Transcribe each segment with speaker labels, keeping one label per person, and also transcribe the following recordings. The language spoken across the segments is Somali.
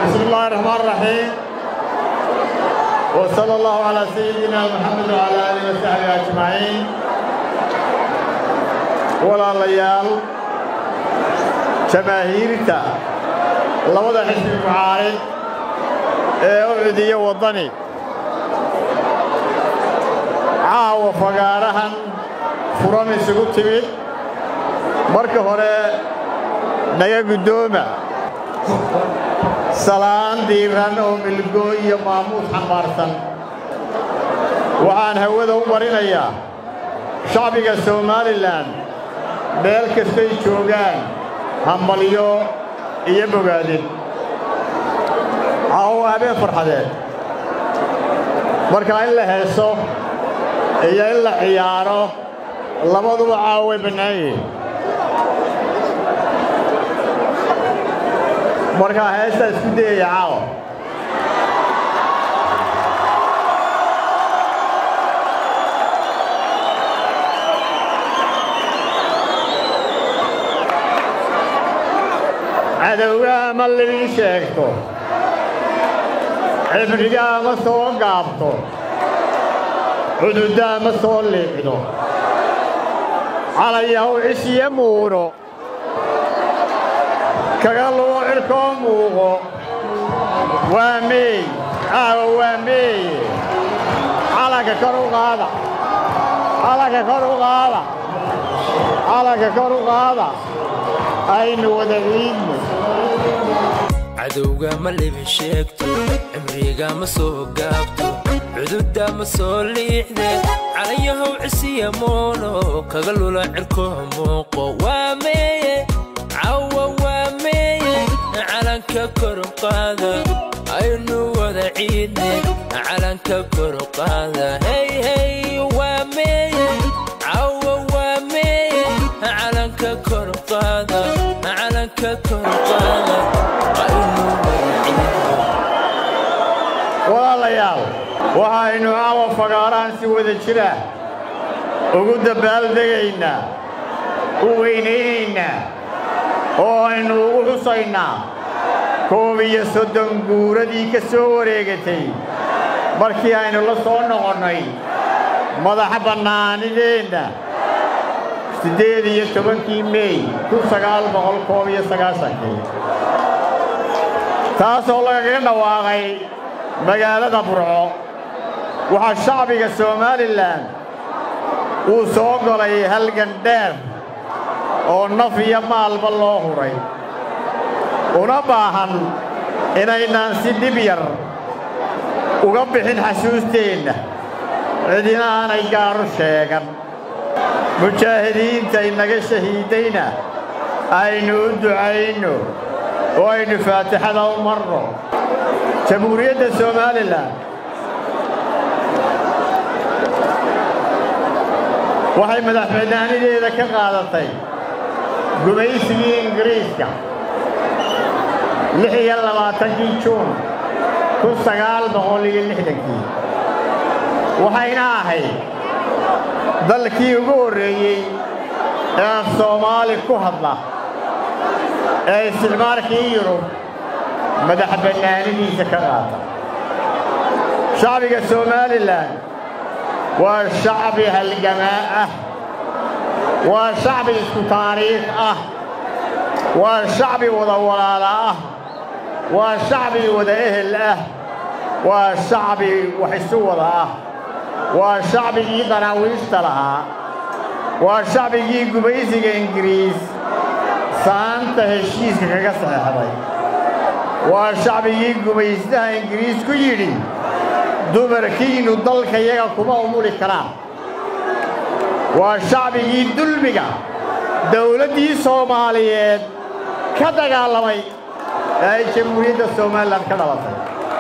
Speaker 1: بسم الله الرحمن الرحيم وصلى الله على سيدنا محمد وعلى آله وصحبه أجمعين. ولا ليال جماهيرتا لوضع حزب المعارض أعودية وطني عاو فقارهن فرامي سقوطي مركه هراء نيا قدومه سلام ديران أو ملقوي ماموس حمارسن وعن هوده ومرينيا شعبك الصوماليلاند ملك السيشوغان همبليو يبغادين عاو أبي فرحة مركا إلا هيسو إيا إلا عيارو لماذا عاو بناي مركا هيسا اسكدي يا عاو عدوغا ما اللي بيشيكتو عفرقا ما سوى قابتو حدودا ما سوى ليبدو عليهو عشي يمورو كغلو عركم وغو وامي وامي على كرو غادا على كرو غادا على كرو غادا أين ودعين
Speaker 2: عدوغا ما اللي بيشيكتو عمريغا ما سوى قابتو عدودا ما سوى ليحدي عليهو عسي يمونو كغلو عركم وغو وامي عوا وامي علنك كرقادا أينو ودعيني علنك كرقادا هي هي وامي عوا وامي علنك كرقادا علنك كرقادا أينو ودعيني
Speaker 1: والله يا وهاينو عوا فقاران سوى ذا وقد بالدقينا ووينينا وأنو وحصينا كوبي صدق جوردي كسوريجتي بركي أنو لصون غني ماذا حبنا ندينا سديدي يتبنكي مي تسقال بقول كوبي سقاسكي تاسولا كنا واقعي مجال برعو وحشابي الصوماليلاند وسوق لي هالجندر oo naf iyo maalba loo huray una baahan inaynaan si dib yar uga bixin xasuusteena cidina aanay gaaru sheegan mujaahidiinta inaga shahiidayna aynu u ducayno oo aynu faatixada u marno jamhuuriyadda Soomaaliland waxay madaxweynaanideeda ka qaadatay gumaysigii Ingiriiska 26 Juun 1960 waxayna ahayd dalkii ugu horeeyay ee Soomaali ku hadla ee isticmaalkii Yurub madaxweynaanidiisa ka qaatay shacbiga Soomaaliland waa shacbi halgamaa waa shacbi isku taariikh waa shacbi wada walaala waa shacbi wada ehel waa shacbi wax isu wada waa shacbigii danaawiishta lahaa waa shacbigii gumaysiga Ingiriis saanta heshiiska kaga saxeexday waa shacbigii gumaystaha Ingiriis ku yidhi dumarkiinu dalka iyaga kuma umuli karaan waa shacbigii dulmiga dawladdii Soomaaliyeed ka dagaalamay ee jamhuuriyadda Soomaaliland ka dhalatay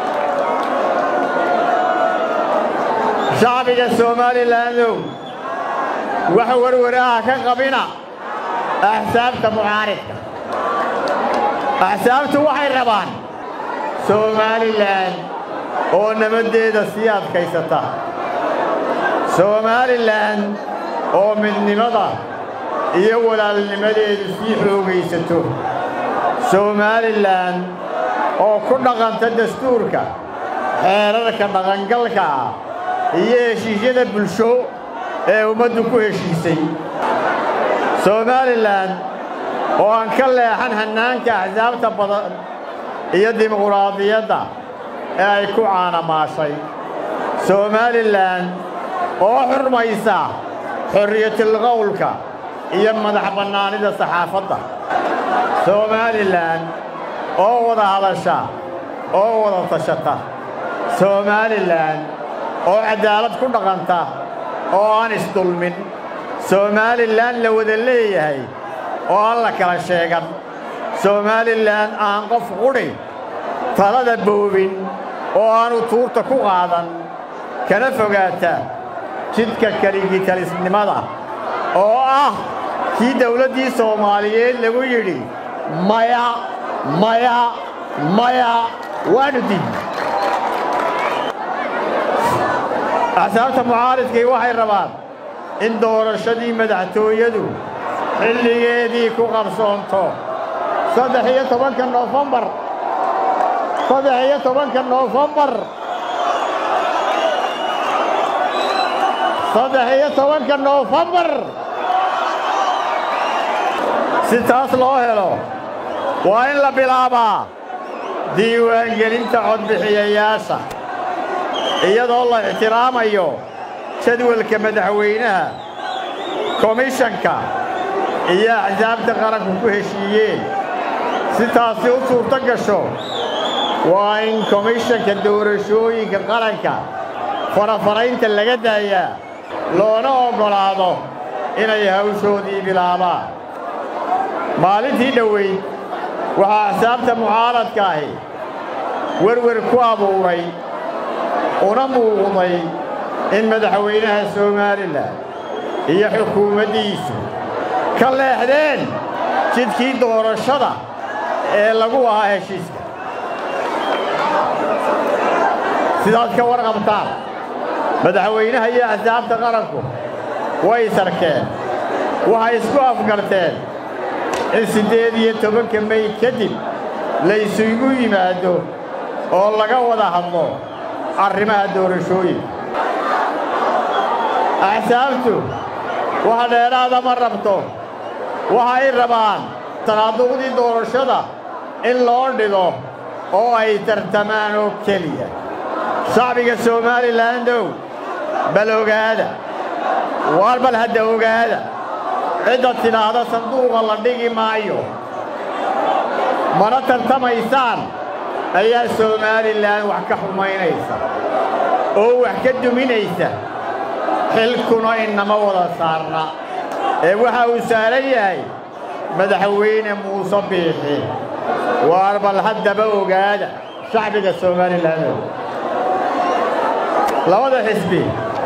Speaker 1: shacbiga Soomaaliland waxa warwaraha ka qabina axsaabta mucaaridka axsaabtu waxay rabaan Soomaaliland oo nabadeeda sii adkaysata Soomaaliland oo midnimada iyo walaalnimadeedu sii xoogaysato Soomaaliland oo ku dhaqanta dastuurka xeerarka dhaqangalka ah iyo heshiisyada bulsho ee ummaddu ku heshiisay Somaliland oo aan ka leexan hannaanka axsaabta badan iyo dimuqraadiyadda ee ay ku caanamaashay Somaliland oo xurmaysa xorriyatul qowlka iyo madax bannaanida saxaafadda Somaliland oo wada hadasha oo wada tashata Somaliland oo cadaalad ku dhaqanta oo aan isdulmin Somaliland la wada leeyahay oo aan la kala sheegan Somaliland aan qof quri talada boobin oo aanu tuurta ku qaadan kana fogaata jidka kaligitalisnimada oo ah kii dawladdii Soomaaliyeed lagu yidhi maya maya maya waanu diidnay axsaabta mucaaridkii waxay rabaan in doorashadii madaxtooyadu xilligeedii ku qabsoonto 13 Noofambar 13 Noofambar 13 Noofambar si taas loo helo waa in la bilaabaa diiwaangelinta codbixiyayaasha iyadoo la ixtiraamayo jadwalka madaxweynaha komishanka iyo axsaabta qaranku ku heshiiyeen si taasi u suurto gasho waa in komishanka doorashooyinka qaranka farafaraynta laga daayaa loona oggolaado inay hawshoodii bilaabaan maalintii dhoweyd waxaa axsaabta mucaaradka ahi werwer ku abuuray una muuqday in madaxweynaha Somaliland iyo xukuumaddiisu ka leexdeen jidkii doorashada ee lagu ahaa heshiiska sidaas ka warqabtaan madaxweynaha iyo axsaabta qaranku way sarkeen waxay isku afgarteen in 18 May kadib la isugu yimaado oo laga wada hadlo arrimaha doorashooyinka axsaabtu waxa dheeraada ma rabto waxay rabaan sanaaduuqdii doorashada in loo dhigo oo ay tartamaan oo keliya shacbiga Somalilandow bal ogaada war bal hadda ogaada cidda tiraahda sanduuqa la dhigi maayo mana tartamaysaan ayaa Somaliland wax ka xumaynaysa oo wax ka duminaysa xilkuna inama wada saarna ee waxa uu saaran yahay madaxweyne Muuse Biixi war bal haddaba ogaada shacbiga Somaliland labada xisbi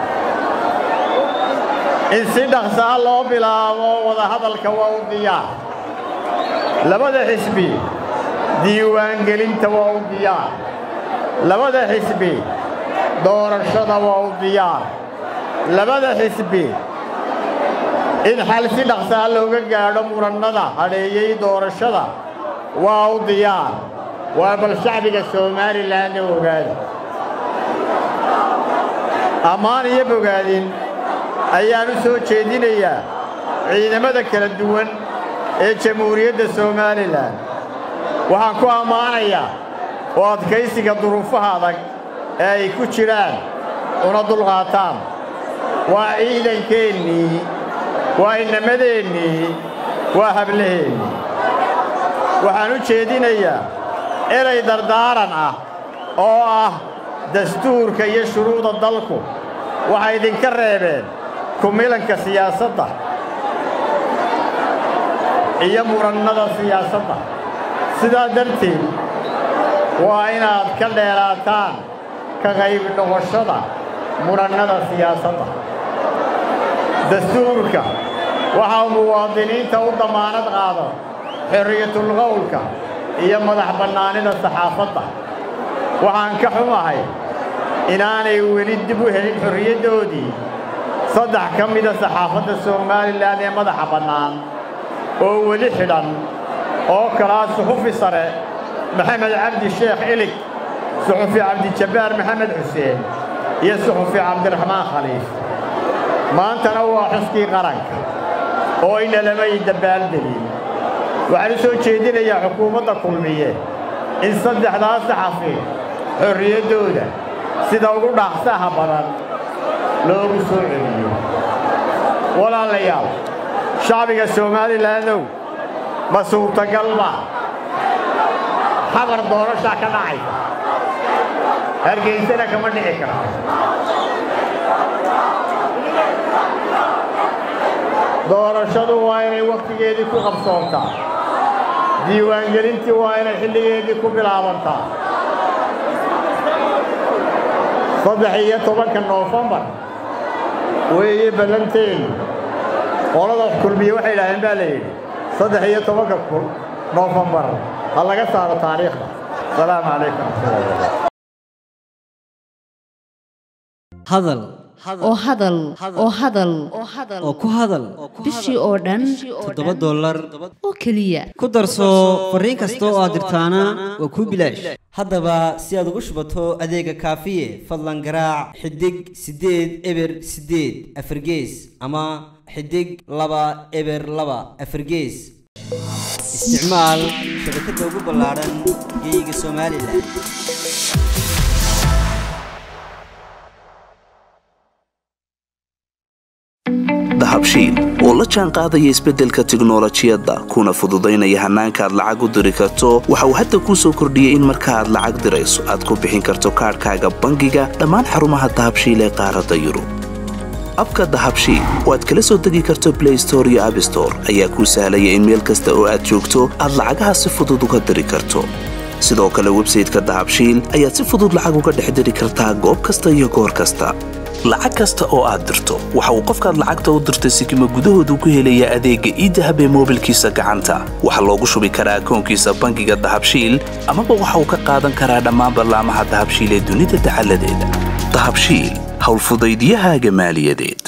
Speaker 1: in si dhaqso ah loo bilaabo wada hadalka waa u diyaar labada xisbi diiwaangelinta waa u diyaar labada xisbi doorashada waa u diyaar labada xisbi in xal si dhaqso ah looga gaadho murannada hadheeyay doorashada waa u diyaar waa bal shacbiga Somaliland ogaada ammaan iyo bogaadin ayaan u soo jeedinayaa ciidamada kala duwan ee jamhuuriyadda Somaliland waxaan ku ammaanayaa oo adkaysiga duruufaha adag ee ay ku jiraan una dulqaataan waa ciidankeennii waa inamadeenii waa hablaheennii waxaan u jeedinayaa eray dardaaran ah oo ah dastuurka iyo shuruucda dalku waxay idinka reebeen kumilanka siyaasadda iyo murannada siyaasadda sidaa darteed waa inaad ka dheeraataan ka qayb noqoshada murannada siyaasadda dastuurka waxaa muwaadiniinta u damaanad qaado xorriyatul qowlka iyo madax bannaanida saxaafadda waxaan ka xumahay inaanay weli dib u helin xorriyaddoodii 3 ka mida saxaafadda Somaliland ee madaxa bannaan oo weli xidhan oo kala suxufi sare محمد عبد الشيخ إلك صحفي عبد الجبار محمد حسين يا صحفي عبد الرحمن خليف ما أنت نوع حسكي قرنك وإن لما يدبال دليل وعلى سوء شيدين يا حكومة كلمية إن صدح لا صحفي حرية دولة سيدا وقول نحسها بدن لو رسول عليه ولا ليال شعبك السومالي لأنه مسؤول قلبه حضر دورة شاكا نعي هرقينتنا كمان نعكرا دورة شدو وايني وقت جيدي كو خبصونتا ديوان جرينتي وايني حلي جيدي كو بلابنتا صدحية طبقا نوفمبر وهي بلنتين ولد كل بيوحي لهم بالي صدحية طبقا نوفمبر الله قصار التاريخ السلام عليكم
Speaker 3: هذل
Speaker 4: oo hadal oo
Speaker 3: ku hadal
Speaker 4: bishii oo dhan
Speaker 3: $7
Speaker 4: oo kaliya
Speaker 3: ku darso fariin kasta oo aad dirtaana waa ku bilaash haddaba si aad ugu shubato adeega kaafiye fadlan garaac xidig 8 eber 8 afargees ama xidig 2 eber 2 afargees isticmaal shabakada ugu ballaaran geeyiga Soomaaliland
Speaker 5: dahabshiil oo la jaan qaadaya isbeddelka tiknoolajiyadda kuna fududaynaya hannaanka aad lacag u diri karto waxa uu hadda kuu soo kordhiyey in marka aad lacag dirayso aad ku bixin karto kaadhkaaga bangiga dhammaan xarumaha dahabshiil ee qaaradda Yurub abka dahabshiil oo aad kala soo degi karto Play Store iyo App Store ayaa kuu sahlaya in meel kasta oo aad joogto aad lacagaha si fudud uga diri karto sidoo kale website-ka dahabshiil ayaad si fudud lacag uga dhex diri kartaa goob kasta iyo goor kasta lacag kasta oo aad dirto waxa uu qofkaad lacagta u dirtay sikimo gudahoodu ku helaya adeegga e-dahab ee moobilkiisa gacanta waxa loogu shubi karaa akoonkiisa bangiga dahabshiil amaba waxa uu ka qaadan karaa dhammaan barnaamijyada dahabshiil ee dunida dacaladeeda dahabshiil hawl fudaydiyahaaga maaliyadeed